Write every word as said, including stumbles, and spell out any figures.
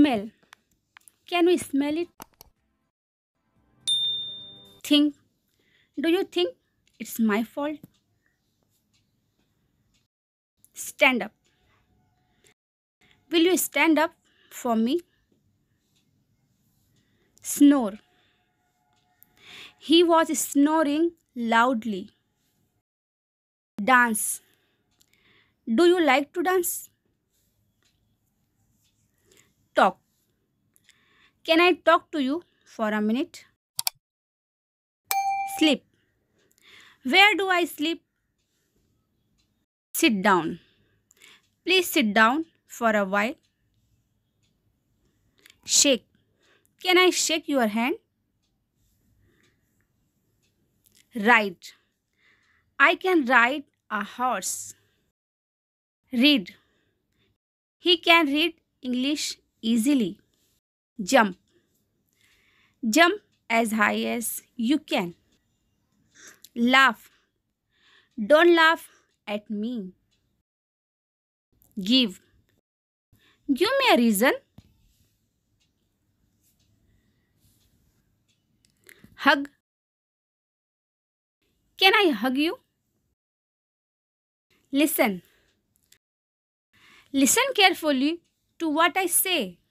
Smell. Can we smell it? Think. Do you think it's my fault? Stand up. Will you stand up for me? Snore. He was snoring loudly. Dance. Do you like to dance? Talk. Can I talk to you for a minute? Sleep. Where do I sleep? Sit down. Please sit down for a while. Shake. Can I shake your hand? Ride. I can ride a horse. Read. He can read English easily. Jump. Jump as high as you can. Laugh. Don't laugh at me. Give. Give me a reason. Hug. Can I hug you? Listen. Listen carefully to what I say.